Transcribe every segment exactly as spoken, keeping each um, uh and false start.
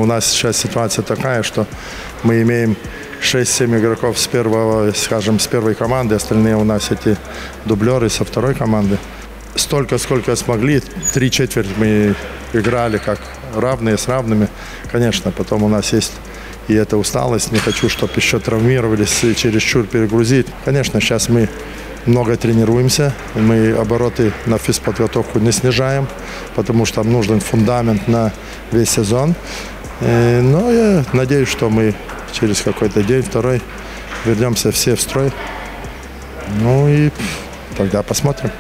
нас сейчас ситуация такая, что мы имеем шесть-семь игроков с первого, скажем, с первой команды, остальные у нас эти дублеры со второй команды. Столько, сколько смогли, три четверти мы играли как равные с равными. Конечно, потом у нас есть и эта усталость. Не хочу, чтобы еще травмировались и чересчур перегрузить. Конечно, сейчас мы много тренируемся. Мы обороты на физподготовку не снижаем, потому что нам нужен фундамент на весь сезон. Но я надеюсь, что мы через какой-то день, второй, вернемся все в строй. Ну и тогда посмотрим.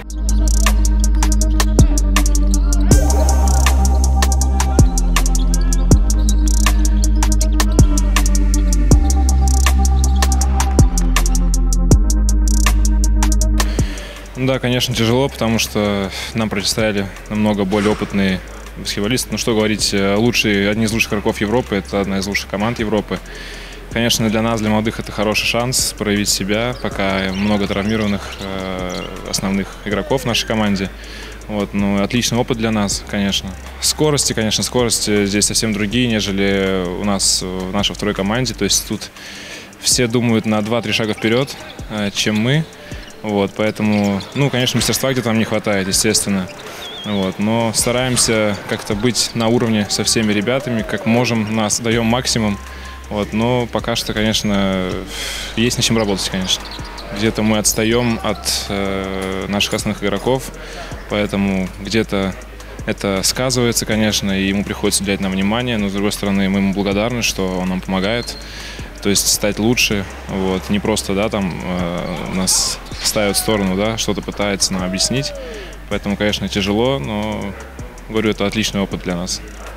Да, конечно, тяжело, потому что нам противостояли намного более опытные баскетболисты. Ну что говорить, лучшие, одни из лучших игроков Европы, это одна из лучших команд Европы. Конечно, для нас, для молодых, это хороший шанс проявить себя, пока много травмированных э, основных игроков в нашей команде. Вот, ну, отличный опыт для нас, конечно. Скорости, конечно, скорости здесь совсем другие, нежели у нас в нашей второй команде. То есть тут все думают на два-три шага вперед, э, чем мы. Вот, поэтому, ну, конечно, мастерства где-то нам не хватает, естественно. Вот, но стараемся как-то быть на уровне со всеми ребятами, как можем, нас даем максимум. Вот, но пока что, конечно, есть над чем работать, конечно. Где-то мы отстаем от э, наших основных игроков, поэтому где-то это сказывается, конечно, и ему приходится уделять нам внимание. Но, с другой стороны, мы ему благодарны, что он нам помогает. То есть стать лучше, вот, не просто, да, там э, нас ставят в сторону, да, что-то пытается нам объяснить. Поэтому, конечно, тяжело, но, говорю, это отличный опыт для нас.